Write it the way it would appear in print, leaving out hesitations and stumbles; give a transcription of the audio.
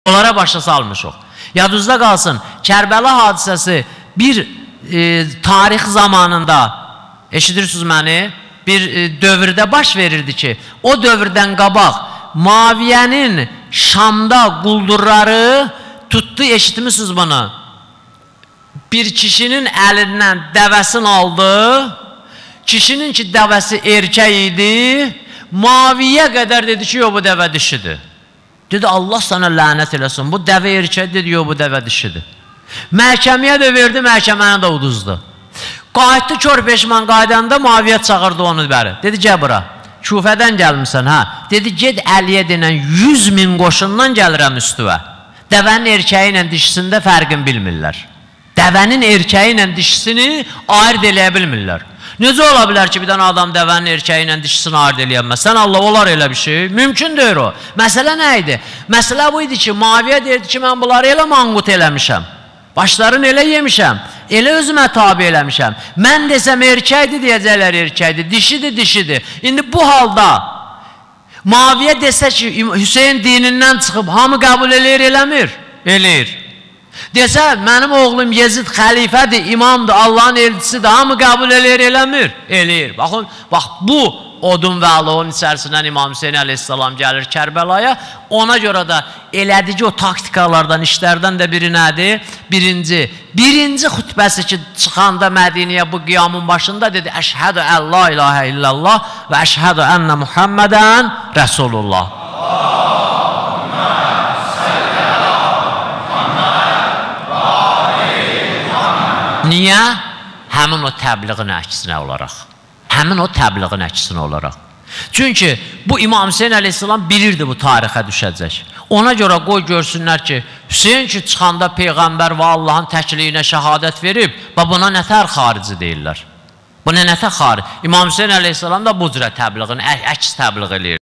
Onlara başa salmışıq. Yadınızda qalsın, Kərbəla hadisəsi bir tarix zamanında, eşidirsiniz məni, bir dövrdə baş verirdi ki, o dövrdən qabaq Muaviyyənin Şamda quldurları tutdu, eşitmişsiniz bunu. Bir kişinin əlindən dəvəsini aldı, kişinin ki dəvəsi erkək idi, Muaviyyə qədər dedi ki, yox bu dəvə dişidir. Dedi, Allah sana lənət eləsin, bu dəvə erkək dedi, yox bu dəvə dişidir. Məhkəməyə də verdi, məhkəməni də uduzdu. Qayıtdı kör peşman qaydanda Muaviyyə çağırdı onu bəri. Dedi, gəl bura, Küfədən gəlmişsən, hə? Dedi, ged Əliyə denən 100.000 qoşundan gəlirəm üstüvə. Dəvənin erkəyi ilə dişisində fərqin bilmirlər. Dəvənin erkəyi ilə dişisini ayırt eləyə bilmirlər. Necə ola bilər ki, bir dənə adam dəvənin erkəyi ilə dişisini ayırt eləyəməz? Sən Allah, olar elə bir şey? Mümkün deyir o. Məsələ nə idi? Məsələ bu idi ki, Muaviyyə deyirdi ki, mən bunları elə manqut eləmişəm. Başlarını elə yemişəm. Elə özümə tabi eləmişəm. Mən desəm erkəkdir, deyəcəklər erkəkdir. Dişidir, dişidir. İndi bu halda Muaviyyə desə ki, Hüseyin dinindən çıxıb hamı qəbul eləyir, eləmir? Eləyir. Desə, mənim oğlum Yezid xəlifədir, imamdır, Allahın elçisidir, hamı qəbul eləyir, eləmir? Eləyir. Baxın, bax bu odun və alovun içərisindən İmam Hüseyin əleyhissalam gəlir Kərbəlaya. Ona görə də elədici o taktikalardan, işlərdən də biri nədir? Birinci xütbəsi ki, çıxanda Mədiniyə bu qiyamın başında dedi, Əşhədu ən la ilahə illallah və əşhədu ənnə Muhammədən Rəsulullah. Niyə? Həmin o təbliğin əksinə olaraq. Həmin o təbliğin əksinə olaraq. Çünki bu İmam Hüseyin əleyhissalam bilirdi bu tarixə düşəcək. Ona görə qoy görsünlər ki, Hüseyin ki çıxanda Peyğəmbər və Allahın təkliyinə şəhadət verib, buna nətər xarici deyirlər. Bu nətər xarici? İmam Hüseyin əleyhissalam da bu cürə təbliğin əks təbliğ eləyir.